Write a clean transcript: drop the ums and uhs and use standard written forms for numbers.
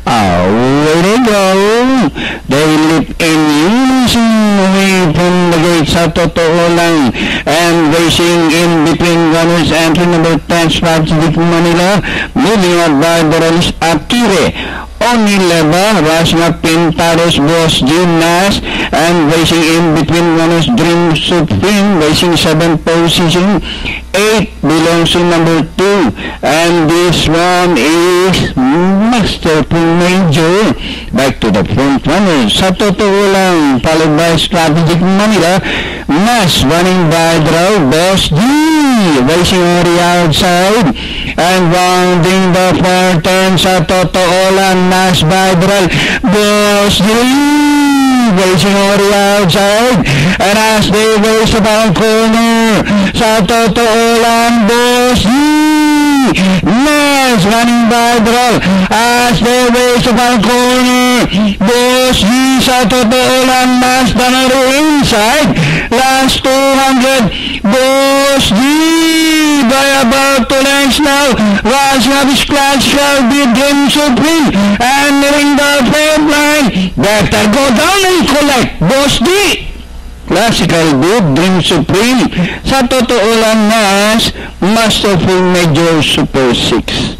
Away they go. They leap in unison away from the gate sa totoo lang. And racing in between runners, entry number 10, Strategic Manila. Moving out by the race, Akire. Onileva, rushing up Pintados, Boss Gymnast, and racing in between runners, Dream Supreme, racing 7th position. 8 belongs to number 2, and this one is Masterful Major. Back to the front runners. Sa totoo lang, followed by Strategic Manila. Mas running by the Boss G, racing on the outside, and rounding the far turn. Sa totoo lang, Mas by the Boss G, racing on the outside, and as they race the ball corner, sa totoo lang, Boss G, Mas running by the as they race the ball corner, Boss G, sa totoo lang, Mas down on the inside, last 200, Boss G, by about 2 lengths now, rushing up his classical with Dream Supreme, and nearing the front line, better go down and collect, Boss G. Classical Good, Dream Supreme. Sa totoo lang, Mas Masterful Major Super 6.